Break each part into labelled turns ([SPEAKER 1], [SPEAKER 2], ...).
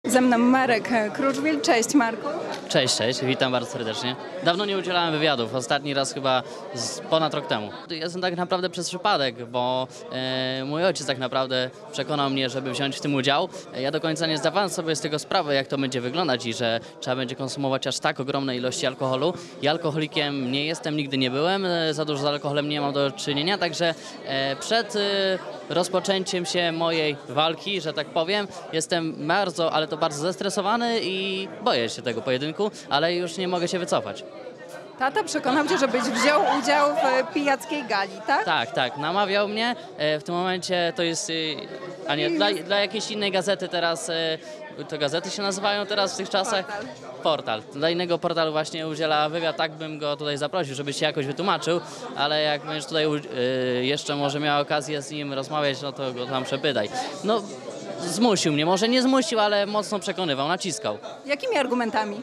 [SPEAKER 1] Ze mną Marek Kruszwil. Cześć Marku.
[SPEAKER 2] Cześć, cześć, witam bardzo serdecznie. Dawno nie udzielałem wywiadów, ostatni raz chyba ponad rok temu. Jestem tak naprawdę przez przypadek, bo mój ojciec tak naprawdę przekonał mnie, żeby wziąć w tym udział. Ja do końca nie zdawałem sobie z tego sprawy, jak to będzie wyglądać i że trzeba będzie konsumować aż tak ogromne ilości alkoholu. Ja alkoholikiem nie jestem, nigdy nie byłem, za dużo z alkoholem nie mam do czynienia, także przed rozpoczęciem się mojej walki, że tak powiem, jestem bardzo, ale to bardzo zestresowany i boję się tego pojedynku, ale już nie mogę się wycofać.
[SPEAKER 1] Tata przekonał cię, żebyś wziął udział w pijackiej gali, tak?
[SPEAKER 2] Tak, tak, namawiał mnie. W tym momencie to jest, a nie, dla jakiejś innej gazety teraz, to gazety się nazywają teraz w tych czasach? Portal. Dla innego portalu właśnie udziela wywiad, tak bym go tutaj zaprosił, żeby się jakoś wytłumaczył, ale jak będziesz tutaj jeszcze może miał okazję z nim rozmawiać, no to go tam przepytaj. No, zmusił mnie, może nie zmusił, ale mocno przekonywał, naciskał.
[SPEAKER 1] Jakimi argumentami?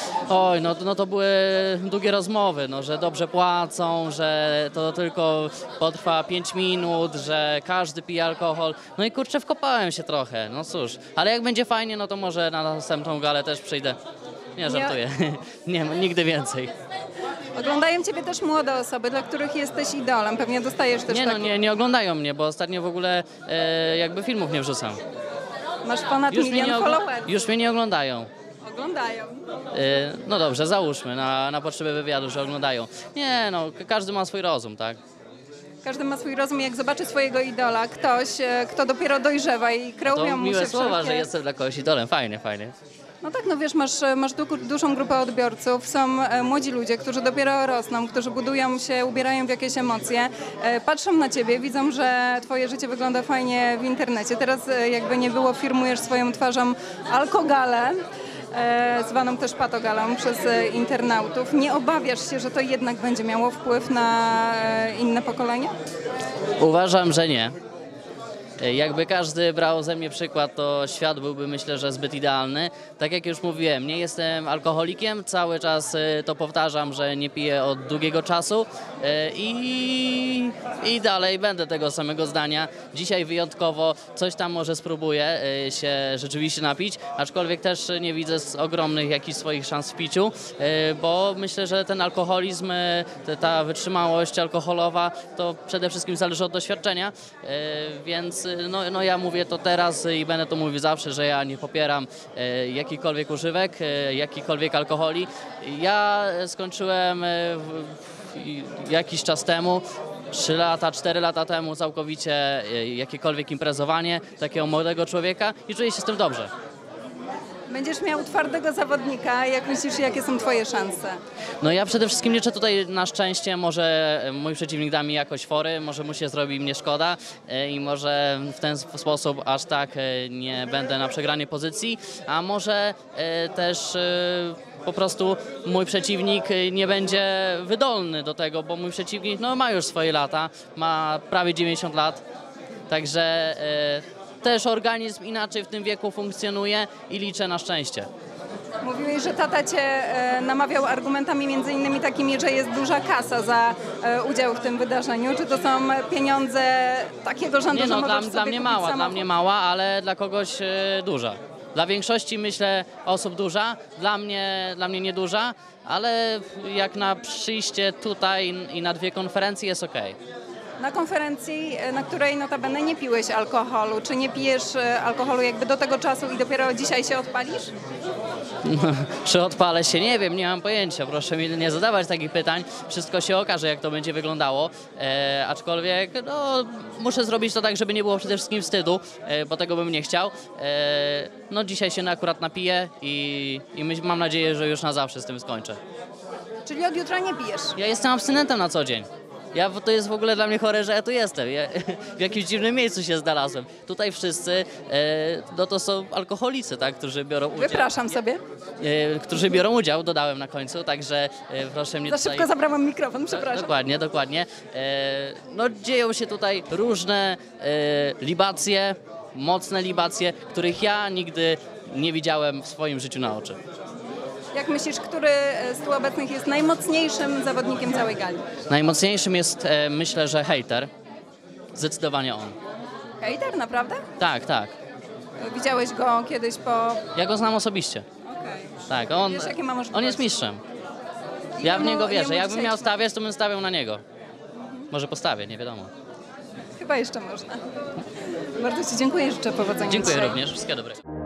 [SPEAKER 2] Oj, no to były długie rozmowy, no, że dobrze płacą, że to tylko potrwa 5 minut, że każdy pije alkohol. No i kurczę, wkopałem się trochę, no cóż. Ale jak będzie fajnie, no to może na następną galę też przyjdę. Nie, żartuję. Nie, nigdy więcej.
[SPEAKER 1] Oglądają ciebie też młode osoby, dla których jesteś idolem. Pewnie dostajesz też
[SPEAKER 2] Nie oglądają mnie, bo ostatnio w ogóle jakby filmów nie wrzucam.
[SPEAKER 1] Masz ponad milion followerów.
[SPEAKER 2] Już mnie nie oglądają.
[SPEAKER 1] Oglądają.
[SPEAKER 2] No dobrze, załóżmy na potrzeby wywiadu, że oglądają. Nie, no każdy ma swój rozum, tak?
[SPEAKER 1] Każdy ma swój rozum, jak zobaczy swojego idola, ktoś, kto dopiero dojrzewa i kreują
[SPEAKER 2] To
[SPEAKER 1] mu się
[SPEAKER 2] miłe słowa,
[SPEAKER 1] wszelkie...
[SPEAKER 2] że jestem dla kogoś idolem. Fajnie, fajnie.
[SPEAKER 1] No tak, no wiesz, masz dużą grupę odbiorców, są młodzi ludzie, którzy dopiero rosną, którzy budują się, ubierają w jakieś emocje, patrzą na ciebie, widzą, że twoje życie wygląda fajnie w internecie. Teraz jakby nie było, firmujesz swoją twarzą alkogalę, zwaną też patogalą przez internautów. Nie obawiasz się, że to jednak będzie miało wpływ na inne pokolenia?
[SPEAKER 2] Uważam, że nie. Jakby każdy brał ze mnie przykład, to świat byłby, myślę, że zbyt idealny. Tak jak już mówiłem, nie jestem alkoholikiem, cały czas to powtarzam, że nie piję od długiego czasu i dalej będę tego samego zdania. Dzisiaj wyjątkowo coś tam może spróbuję się rzeczywiście napić, aczkolwiek też nie widzę ogromnych jakichś swoich szans w piciu, bo myślę, że ten alkoholizm, ta wytrzymałość alkoholowa to przede wszystkim zależy od doświadczenia, więc no ja mówię to teraz i będę to mówił zawsze, że ja nie popieram jakichkolwiek używek, jakichkolwiek alkoholi. Ja skończyłem jakiś czas temu, 3 lata, 4 lata temu całkowicie jakiekolwiek imprezowanie takiego młodego człowieka i czuję się z tym dobrze.
[SPEAKER 1] Będziesz miał twardego zawodnika. Jak myślisz, jakie są twoje szanse?
[SPEAKER 2] No ja przede wszystkim liczę tutaj na szczęście, może mój przeciwnik da mi jakoś fory, może mu się zrobi mnie szkoda i może w ten sposób aż tak nie będę na przegranej pozycji, a może też po prostu mój przeciwnik nie będzie wydolny do tego, bo mój przeciwnik no, ma już swoje lata, ma prawie 90 lat, także też organizm inaczej w tym wieku funkcjonuje i liczę na szczęście.
[SPEAKER 1] Mówiłeś, że tata cię namawiał argumentami między innymi takimi, że jest duża kasa za udział w tym wydarzeniu. Czy to są pieniądze takiego rzędu,
[SPEAKER 2] Nie,
[SPEAKER 1] że
[SPEAKER 2] no,
[SPEAKER 1] możesz sobie
[SPEAKER 2] dla mnie
[SPEAKER 1] kupić
[SPEAKER 2] mała,
[SPEAKER 1] samochód?
[SPEAKER 2] dla mnie mała, ale dla kogoś duża. Dla większości myślę osób duża, dla mnie nieduża, ale jak na przyjście tutaj i na 2 konferencje jest okej.
[SPEAKER 1] Na konferencji, na której notabene nie piłeś alkoholu, czy nie pijesz alkoholu jakby do tego czasu i dopiero dzisiaj się odpalisz?
[SPEAKER 2] Czy odpalę się? Nie wiem, nie mam pojęcia. Proszę mi nie zadawać takich pytań. Wszystko się okaże, jak to będzie wyglądało. Aczkolwiek no, muszę zrobić to tak, żeby nie było przede wszystkim wstydu, bo tego bym nie chciał. No dzisiaj się akurat napiję i mam nadzieję, że już na zawsze z tym skończę.
[SPEAKER 1] Czyli od jutra nie pijesz?
[SPEAKER 2] Ja jestem abstynentem na co dzień. To jest w ogóle dla mnie chore, że ja tu jestem. Ja w jakimś dziwnym miejscu się znalazłem. Tutaj wszyscy, no to są alkoholicy, tak, którzy biorą udział.
[SPEAKER 1] Wypraszam sobie.
[SPEAKER 2] Którzy biorą udział, dodałem na końcu, także proszę mnie
[SPEAKER 1] Za
[SPEAKER 2] tutaj...
[SPEAKER 1] szybko zabrałam mikrofon, przepraszam.
[SPEAKER 2] Dokładnie. No dzieją się tutaj różne libacje, mocne libacje, których ja nigdy nie widziałem w swoim życiu na oczy.
[SPEAKER 1] Jak myślisz, który z tu obecnych jest najmocniejszym zawodnikiem całej gali?
[SPEAKER 2] Najmocniejszym jest, myślę, że hejter. Zdecydowanie on.
[SPEAKER 1] Hejter, naprawdę?
[SPEAKER 2] Tak.
[SPEAKER 1] Widziałeś go kiedyś po...
[SPEAKER 2] Ja go znam osobiście.
[SPEAKER 1] Okej.
[SPEAKER 2] Tak,
[SPEAKER 1] Wiesz, jakie ma możliwości?
[SPEAKER 2] on jest mistrzem. Ja w niego wierzę.
[SPEAKER 1] jemu
[SPEAKER 2] Jakbym
[SPEAKER 1] dzisiaj
[SPEAKER 2] miał
[SPEAKER 1] trudno.
[SPEAKER 2] stawiać, to bym stawiał na niego. Może postawię, nie wiadomo.
[SPEAKER 1] Chyba jeszcze można. Bardzo Ci dziękuję i życzę powodzenia
[SPEAKER 2] Dziękuję
[SPEAKER 1] dzisiaj.
[SPEAKER 2] również. Wszystkiego dobrego.